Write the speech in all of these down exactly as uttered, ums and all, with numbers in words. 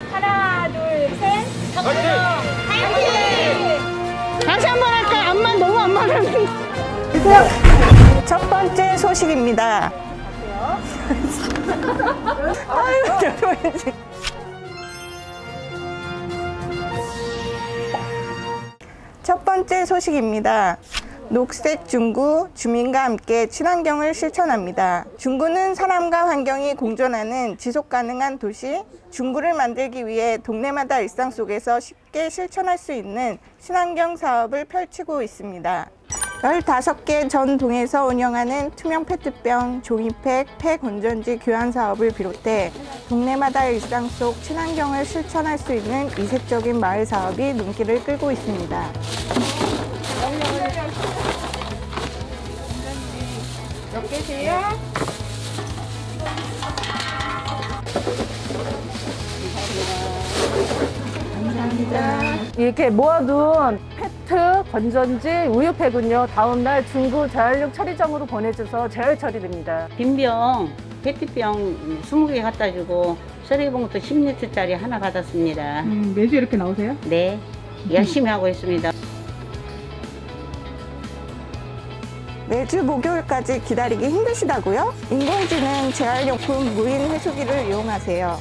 하나, 둘, 셋. 화이팅! 화이팅! 다시 한 번 할까? 안만 너무 안 맞았는데. 첫 번째 소식입니다. 아유, 저러지. 첫 번째 소식입니다. 녹색 중구, 주민과 함께 친환경을 실천합니다. 중구는 사람과 환경이 공존하는 지속가능한 도시, 중구를 만들기 위해 동네마다 일상 속에서 쉽게 실천할 수 있는 친환경 사업을 펼치고 있습니다. 열다섯 개 전 동에서 운영하는 투명 페트병, 종이팩, 폐 건전지 교환 사업을 비롯해 동네마다 일상 속 친환경을 실천할 수 있는 이색적인 마을 사업이 눈길을 끌고 있습니다. 몇 개세요? 감사합니다. 이렇게 모아둔 페트, 건전지, 우유팩은요, 다음날 중구 재활용 처리장으로 보내줘서 재활 처리됩니다. 빈병, 페트병 스무 개 갖다 주고 쓰레기봉투 십 리터짜리 하나 받았습니다. 음, 매주 이렇게 나오세요? 네, 열심히 하고 있습니다. 매주 목요일까지 기다리기 힘드시다고요? 인공지능 재활용품 무인 회수기를 이용하세요.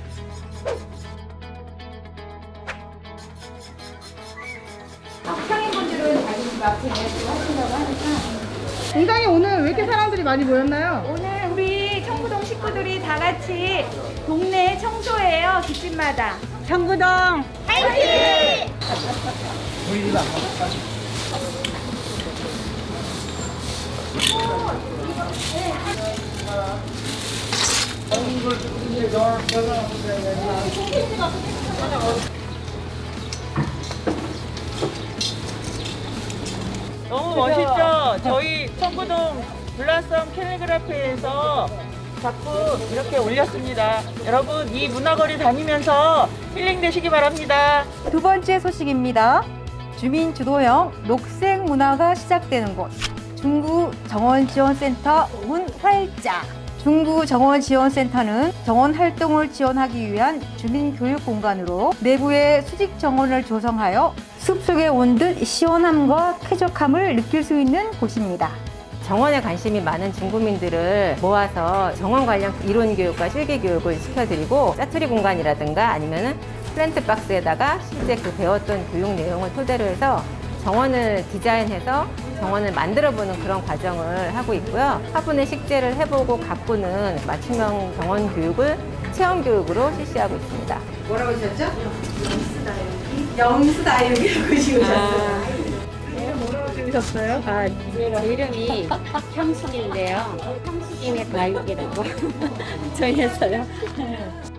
상인분들은 자기 집 앞에 하신다고 하니까 공장에 오늘 왜 이렇게 사람들이 많이 모였나요? 오늘 우리 청구동 식구들이 다 같이 동네 청소해요. 집집마다. 청구동 화이팅! 너무 멋있죠? 저희 청구동 블라썸 캘리그라피에서 작품 이렇게 올렸습니다. 여러분 이 문화거리 다니면서 힐링되시기 바랍니다. 두 번째 소식입니다. 주민 주도형 녹색 문화가 시작되는 곳. 중구 정원지원센터 문 활짝. 중구 정원지원센터는 정원 활동을 지원하기 위한 주민 교육 공간으로 내부에 수직 정원을 조성하여 숲속에 온 듯 시원함과 쾌적함을 느낄 수 있는 곳입니다. 정원에 관심이 많은 중구민들을 모아서 정원 관련 이론 교육과 실기 교육을 시켜드리고 짜투리 공간이라든가 아니면은 플랜트 박스에다가 실제 그 배웠던 교육 내용을 토대로 해서 정원을 디자인해서 정원을 만들어보는 그런 과정을 하고 있고요. 화분에 식재를 해보고 가꾸는 맞춤형 정원 교육을 체험 교육으로 실시하고 있습니다. 뭐라고 하셨죠? 영수 다육이라고 지으셨어요. 이름 뭐라고 지으셨어요? 아, 제 이름이 형숙인데요. 형숙임의 다육이라고 정했어요.